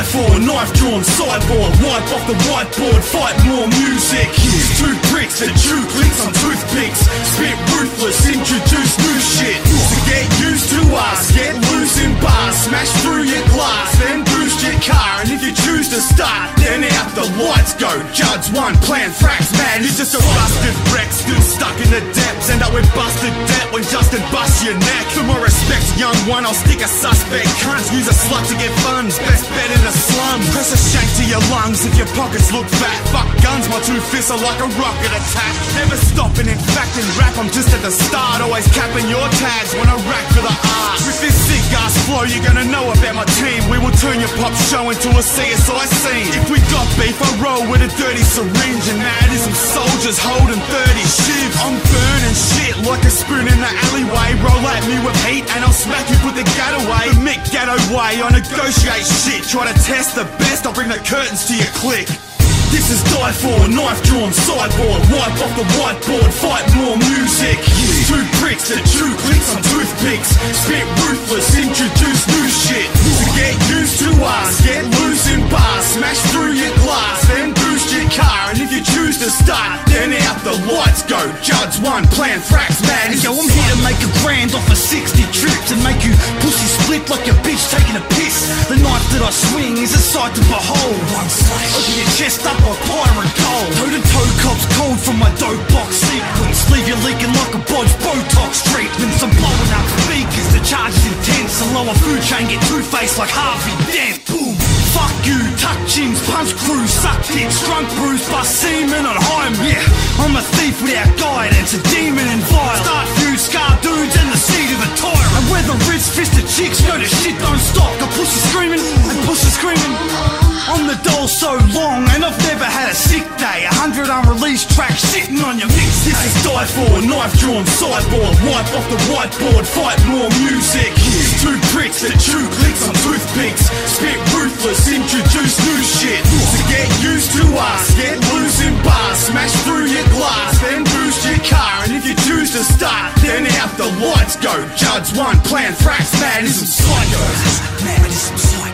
for, knife drawn, sideboard, wipe off the whiteboard, fight more music. Here's two bricks that chew clicks on toothpicks, spit ruthless, introduce new shit. To get used to us, get loose in bars, smash through your glass, then boost your car. And if you choose to start, then out the lights go. Judge one, plan fracks, man, he's just a busted wreck, still stuck in the depths. End up with busted debt when Justin busts your neck. For more respect, young one, I'll stick a suspect. Can't use a slut to get funds, best bet in the slums. Press a shank to your lungs if your pockets look fat. Fuck guns, my two fists are like a rocket attack. Never stopping, in fact, in rap I'm just at the start. Always capping your tags when I rack for the art. With this sick ass flow, you're gonna know about my team. We will turn your pop show into a CSI scene. If we got beef, I roll with a dirty syringe, and Madizm soldiers holding 30 shivs. I'm burning shit like a spoon in the alleyway. Roll at me with heat and I'll smack you, put the gat away. The Mick Gatto way, I negotiate shit. Try to test the best, I'll bring the curtains to your clique. This is die for, knife drawn, sideboard, wipe off the whiteboard, fight more music. Here's two bricks that chew clicks on toothpicks, spit ruthless, introduce new shit. To get used to us, get loose in bars, smash through your glass, then boost your car. And if you choose to start, then out the lights go. Judge one, plan fracks, man. Yo, I'm here to make a grand off of 60 trips and make you pussy split like a bitch taking a piss. The knife that I swing is a sight to behold. One slash, open your chest up like pirate gold. Toe to toe cops cold from my dope box sequence. Leave you leaking like a bodge Botox treatments. I'm blowing up speakers, the charge is intense. The lower food chain get two-faced like Harvey Dent. Boom. Fuck you, tuck chins, punch crews, suck dicks, drunk brews, bust semen on home. Yeah, I'm a thief without guidance, a demon in violence. Start feuds, scar dudes, and the seed of a tyrant. And where the wrist-fisted chicks go to shit don't stop. Got pussy screaming, and pussy screaming. I'm the doll so long, and I've never had a sick day. 100 unreleased tracks sitting on your mix. This is die for, knife drawn, sideboard, wipe off the whiteboard, fight more music. Here's two bricks that chew clicks on toothpicks, spit ruthless, introduce new shit. To get used to us, get loose in bars, smash through your glass, then boost your car. And if you choose to start, then out the lights go. Judge one, plan fracks, Madizm psychos. Madizm psychos.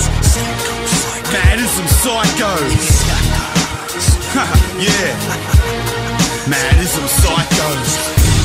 Madizm psychos. Yeah. Madizm psychos.